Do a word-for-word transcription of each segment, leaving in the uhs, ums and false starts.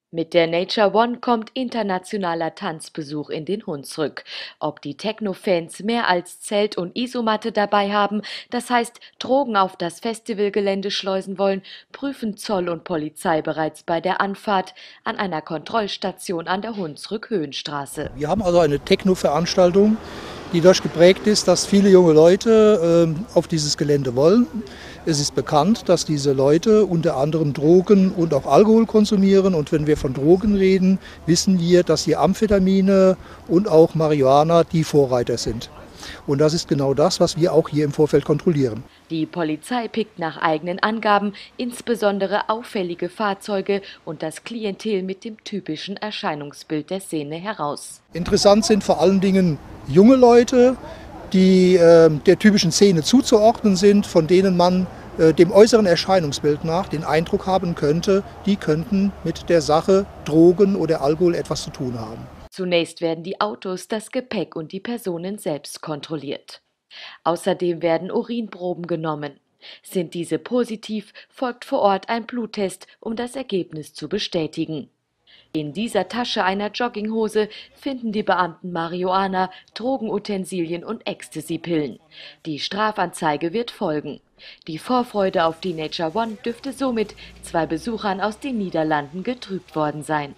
Mit der Nature One kommt internationaler Tanzbesuch in den Hunsrück. Ob die Techno-Fans mehr als Zelt und Isomatte dabei haben, das heißt Drogen auf das Festivalgelände schleusen wollen, prüfen Zoll und Polizei bereits bei der Anfahrt an einer Kontrollstation an der Hunsrück-Höhenstraße. Wir haben also eine Techno-Veranstaltung, die dadurch geprägt ist, dass viele junge Leute äh, auf dieses Gelände wollen. Es ist bekannt, dass diese Leute unter anderem Drogen und auch Alkohol konsumieren. Und wenn wir von Drogen reden, wissen wir, dass hier Amphetamine und auch Marihuana die Vorreiter sind. Und das ist genau das, was wir auch hier im Vorfeld kontrollieren. Die Polizei pickt nach eigenen Angaben insbesondere auffällige Fahrzeuge und das Klientel mit dem typischen Erscheinungsbild der Szene heraus. Interessant sind vor allen Dingen junge Leute, die äh, der typischen Szene zuzuordnen sind, von denen man äh, dem äußeren Erscheinungsbild nach den Eindruck haben könnte, die könnten mit der Sache Drogen oder Alkohol etwas zu tun haben. Zunächst werden die Autos, das Gepäck und die Personen selbst kontrolliert. Außerdem werden Urinproben genommen. Sind diese positiv, folgt vor Ort ein Bluttest, um das Ergebnis zu bestätigen. In dieser Tasche einer Jogginghose finden die Beamten Marihuana, Drogenutensilien und Ecstasy-Pillen. Die Strafanzeige wird folgen. Die Vorfreude auf die Nature One dürfte somit zwei Besuchern aus den Niederlanden getrübt worden sein.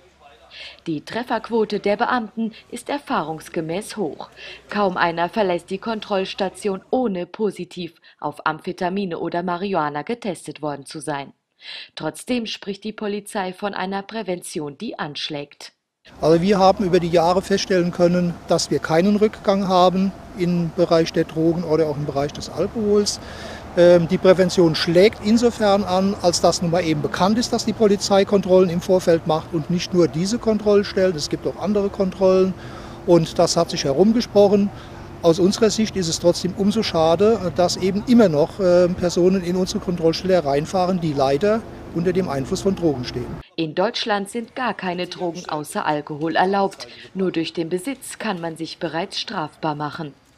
Die Trefferquote der Beamten ist erfahrungsgemäß hoch. Kaum einer verlässt die Kontrollstation, ohne positiv auf Amphetamine oder Marihuana getestet worden zu sein. Trotzdem spricht die Polizei von einer Prävention, die anschlägt. Also wir haben über die Jahre feststellen können, dass wir keinen Rückgang haben im Bereich der Drogen oder auch im Bereich des Alkohols. Die Prävention schlägt insofern an, als dass nun mal eben bekannt ist, dass die Polizei Kontrollen im Vorfeld macht und nicht nur diese Kontrollstellen, es gibt auch andere Kontrollen und das hat sich herumgesprochen. Aus unserer Sicht ist es trotzdem umso schade, dass eben immer noch Personen in unsere Kontrollstelle reinfahren, die leider unter dem Einfluss von Drogen stehen. In Deutschland sind gar keine Drogen außer Alkohol erlaubt. Nur durch den Besitz kann man sich bereits strafbar machen.